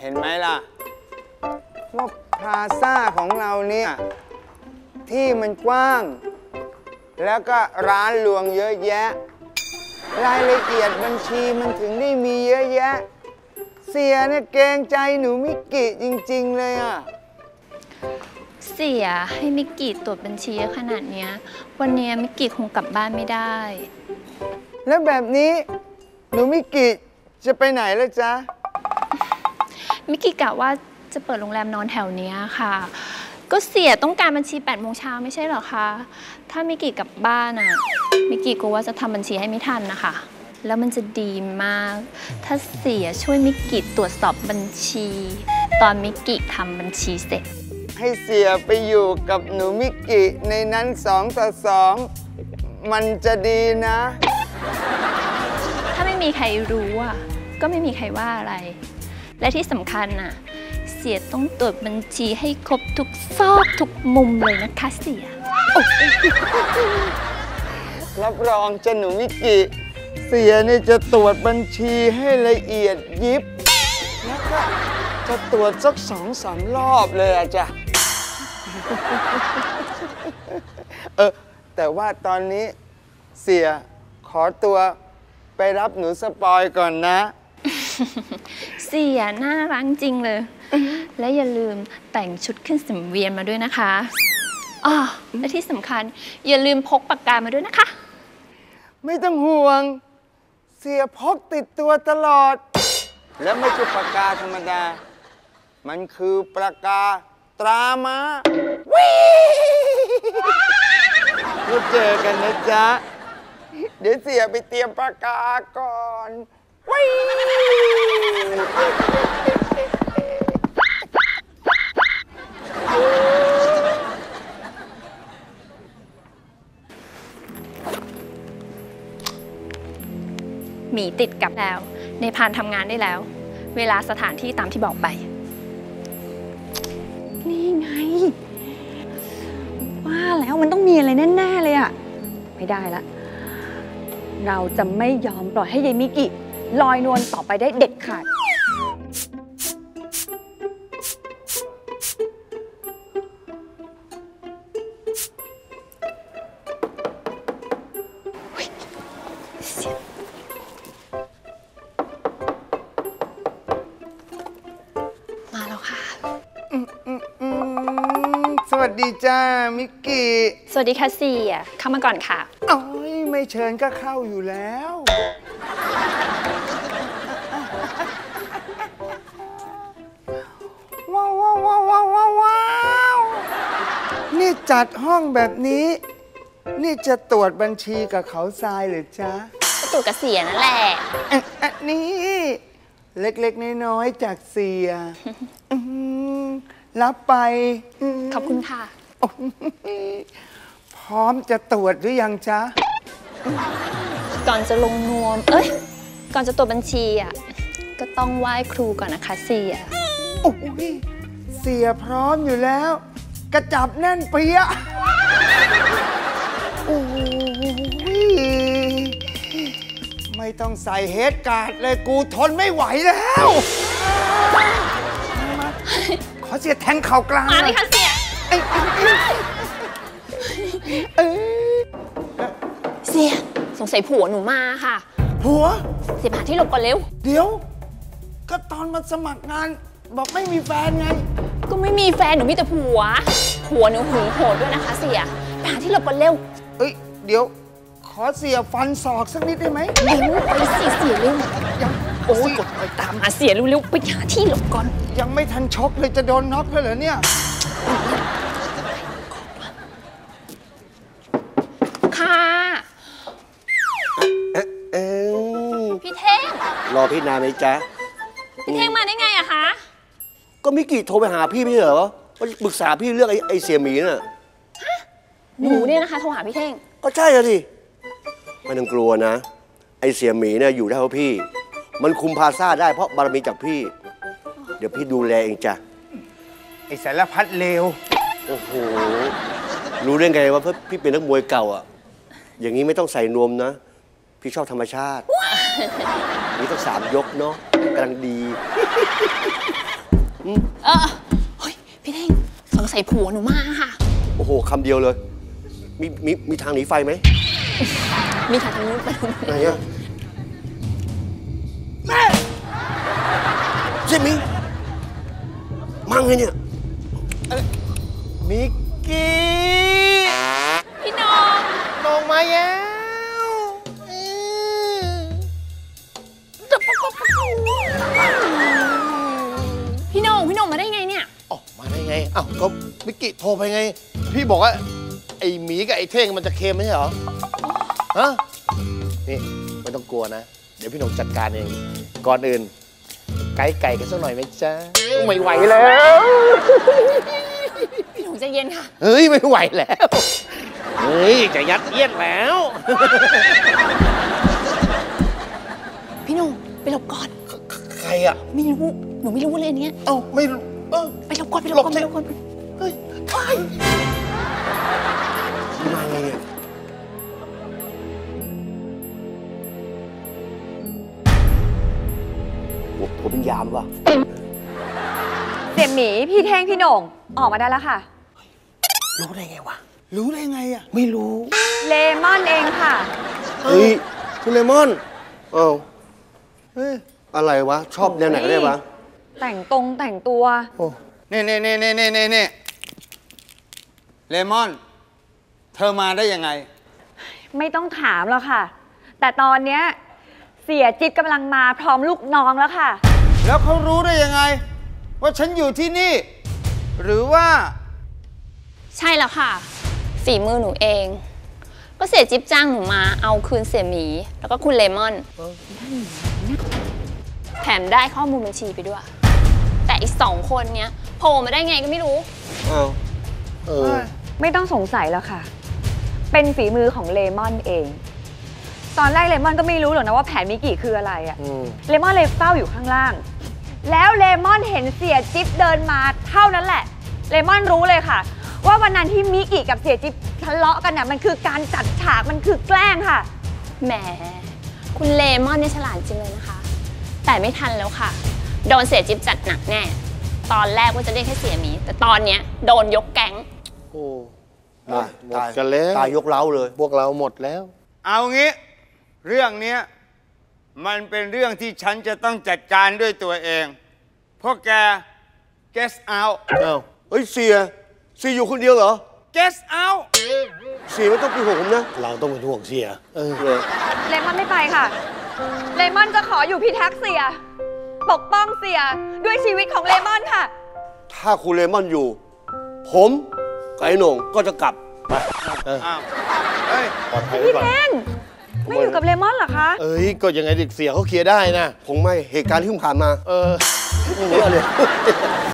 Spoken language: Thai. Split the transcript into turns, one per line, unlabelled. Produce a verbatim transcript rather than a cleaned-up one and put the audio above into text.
ห็นไหมล่ะว่าพลาซ่าของเราเนี่ยที่มันกว้างแล้วก็ร้านรวงเยอะแยะรายละเอียดบัญชีมันถึงได้มีเยอะแยะเสียเนี่ยเกรงใจหนูมิกิจริงๆเลยอ่ะ
เสียให้มิกิตรวจบัญชีขนาดเนี้ยวันนี้มิกิคงกลับบ้านไม่ได้
แล้วแบบนี้หนูมิกิจะไปไหนล่ะจ๊ะ
มิกิกะว่าจะเปิดโรงแรมนอนแถวนี้ค่ะก็เสียต้องการบัญชีแปดโมงเช้าไม่ใช่เหรอคะถ้ามิกิกลับบ้านอ่ะมิกิกลัวว่าจะทำบัญชีให้ไม่ทันนะคะแล้วมันจะดีมากถ้าเสียช่วยมิกิตรวจสอบบัญชี ตอนมิกิทำบัญชีเสร็จ
ให้เสียไปอยู่กับหนูมิกิในนั้นสองต่อสองมันจะดีนะ
ถ้าไม่มีใครรู้อ่ะก็ไม่มีใครว่าอะไรและที่สำคัญน่ะเสียต้องตรวจบัญชีให้ครบทุกซอกทุกมุมเลยนะคะเสีย
รับรองจะหนูมิกิเสียนี่จะตรวจบัญชีให้ละเอียดยิบแล้วก็จะตรวจสักสองสามรอบเลยอะจ้ะเออแต่ว่าตอนนี้เสียขอตัวไปรับหนูสปอยก่อนนะ
เสียน่ารักจริงเลยและอย่าลืมแต่งชุดขึ้นสังเวียนมาด้วยนะคะอ๋อและที่สำคัญอย่าลืมพกปากกามาด้วยนะคะ
ไม่ต้องห่วงเสียพกติดตัวตลอดและไม่ใช่ปากกาธรรมดามันคือปากกาตราม้าวิเราเจอกันนะจ๊ะเดี๋ยวเสียไปเตรียมปากกาก่อนวิ
หมีติดกับแล้วในพานทำงานได้แล้วเวลาสถานที่ตามที่บอกไป
นี่ไงว่าแล้วมันต้องมีอะไรแน่ๆเลยอะไม่ได้ละเราจะไม่ยอมปล่อยให้ยายมิกิลอยนวลต่อไปได้เด็ดขาด
มาแล้วค่ะ
สวัสดีจ้ามิกกี้
สวัสดีค่ะเสียเข้ามาก่อนค่ะ
โอ้ยไม่เชิญก็เข้าอยู่แล้วว้าวว้าวว้าวว้าวว้าวนี่จัดห้องแบบนี้นี่จะตรวจบัญชีกับเขาทรายหรือจ๊ะ
ตรวจกับเสียนั่นแหละ
อันนี้เล็กๆน้อยๆจากเสียรับไป
ขอบคุณค่ะ
พร้อมจะตรวจหรือยังจ๊ะ
ก่อนจะลงนวมเอ้ยก่อนจะตรวจบัญชีอ่ะก็ต้องไหว้ครูก่อนนะคะเสีย
โอ้ยเสียพร้อมอยู่แล้วกระจับแน่นเปียะโอ้ยไม่ต้องใส่เฮดการ์ดเลยกูทนไม่ไหวแล้วขอเสียแทงเข่ากลาง
มาเลยค่ะเสียเสียสงสัยผัวหนูมาค่ะ
ผัว
เสียผ่านที่หลบก่อนเร็ว
เดี๋ยวก็ตอนมาสมัครงานบอกไม่มีแฟนไง
ก็ไม่มีแฟนหนูมีแต่ผัวผัวหนูหึงโหดด้วยนะคะเสียไปหาที่หลบก่อนเร็ว
เอ้ยเดี๋ยวขอเสียฟันศอกสักนิดได้ไหม
เร็วไปเสียเสียเร็วยังโอ้ยกดไปตามหาเสียเร็วๆไปหาที่หลบก่อน
ยังไม่ทันชกเลยจะโดนน็อกเลยเหรอเนี่ย
ค่ะ
เออ
พี่เท่ง
รอพี่นานไหมจ๊ะ
พี่เท่งมาได้ไงอะคะ
ก็มิกิโทรไปหาพี่ไม่เหรอว่าปรึกษาพี่เรื่องไอ้ไอ้เสี่ยหมีน่ะ
หนูเนี่ยนะคะโทรหาพี่เท่ง
ก็ใช่อะดิไม่ต้องกลัวนะไอ้เสี่ยหมีเนี่ยอยู่ได้เพราะพี่มันคุมพาซ่าได้เพราะบารมีจากพี่เดี๋ยวพี่ดูแลเองจ้ะ
ไอ้สารพัดเลว
โอ้โหรู้ได้ไงว่าพี่เป็นนักมวยเก่าอ่ะอย่างนี้ไม่ต้องใส่นวมนะพี่ชอบธรรมชาตินี่ต้องสามยกเนาะกำลังดี
เออเฮ้ย พี่เท่งสงสัยผัวหนูมาค่ะ
โอ้โหคำเดียวเลย มีมีมีทางหนีไฟไหม
มีทางนู้นไปทางนู้น
ไหนอะแม่เจมี่มาไงเนี่ย
มิกกี้
พี่น้อง
ลงมาแล้ว
พี่น้องพี่น้องมาได้ไงเนี่ย
ออกมาได้ไงอ้าวก็มิกกี้โทรไปไง พี่บอกว่า ไอ้หมีกับไอ้เท่งมันจะเค็มไม่ใช่เหรอฮะนี่ไม่ต้องกลัวนะ เดี๋ยวพี่หนุ่มจัดการเอง ก่อนอื่น ไก่ไก่กันสักหน่อยไหมจ๊ะไม่ไหวแล้ว
พี่น้องใจเย็นค่ะ
เฮ้ย ไม่ไหวแล้ว เฮ้ย จะยัดเยียดแล้ว
พี่น้องไปหลบก่อน
ใครอ่ะ
ไม่รู้ หนูไม่รู้เลยอันเนี้ย
เอ้าไม่รู้เออ
ไปหลบก่อนไปหลบก่อน
หลบสิ
ไปหลบก่อน
เฮ้ยใคร
มาไงเนี่ยผมผมเป็นยามวะ
เสี่ยหมีพี่เท่งพี่โหน่งออกมาได้แล้วค่ะ
รู้ได้ไงวะ
รู้ได้ไงอ่ะ
ไม่รู้
เลมอนเองค่ะ
เฮ้ยคุณเลมอนอ้าวเฮ้ย อะไรวะ ชอบแนวไหนได้วะ
แต่งตรงแต่งตัว
นี่นี่นี่นี่นี่นี่นี่เลมอน เธอมาได้ยังไง
ไม่ต้องถามแล้วค่ะ แต่ตอนเนี้ยเสียจิ๊บกำลังมาพร้อมลูกน้องแล้วค่ะ
แล้วเขารู้ได้ยังไง ว่าฉันอยู่ที่นี่ หรือว่า
ใช่แล้วค่ะ ฝีมือหนูเอง ก็เสียจิ๊บจ้างหนูมาเอาคืนเสียหมี แล้วก็คุณเลมอน แถมได้ข้อมูลบัญชีไปด้วย แต่อีกสองคนเนี้ยโผล่มาได้ไงก็ไม่รู้
อ้าว
เออ
ไม่ต้องสงสัยแล้วค่ะ เป็นฝีมือของเลมอนเอง ตอนแรกเลมอนก็ไม่รู้หรอกนะว่าแผนมิกิคืออะไรอะ
อืม
เลมอนเลยเฝ้าอยู่ข้างล่าง แล้วเลมอนเห็นเสียจิ๊บเดินมาเท่านั้นแหละ เลมอนรู้เลยค่ะ ว่าวันนั้นที่มิกิกับเสียจิ๊บทะเลาะกันน่ะมันคือการจัดฉากมันคือแกล้งค่ะ
แหม คุณเลมอนเนี่ยฉลาดจริงเลยนะคะ แต่ไม่ทันแล้วค่ะ โดนเสียจิ๊บจัดหนักแน่ ตอนแรกว่าจะได้แค่เสียหมี แต่ตอนเนี้ยโดนยกแก๊ง
โอ้หม
ตา
ด
ย
หมดกันแล้ว
ตายยกเล้าเลย
พวกเราหมดแล้ว
เอางี้ เรื่องเนี้ยมันเป็นเรื่องที่ฉันจะต้องจัดการด้วยตัวเอง พวกแก guess out
เอ้า
เฮ้ย เสีย เสียอยู่คนเดียวเหรอ
guess out
เสียไม่ต้องเป็นห่วงผมนะ
เราต้องเป็นห่วงเสีย เออ
เออ
เลมอนไม่ไปค่ะ เลมอนจะขออยู่พิทักษ์เสีย ปกป้องเสียด้วยชีวิตของเลมอนค่ะ
ถ้าคุณเลมอนอยู่ ผมกับไอ้โหน่งก็จะกลับ
ไปเออ
อ้าว เฮ้ย
ปลอดภัยไว้
พี่
ก่อน
เท่งไม่อยู่กับเลมอนเหรอคะ
เอ้ย ก็ยังไงเด็กเสียเขาเคลียร์ได้นะ
คงไม่เหตุการณ์ที่ผมผ่านมา
เออ
ไม่เหลือเลย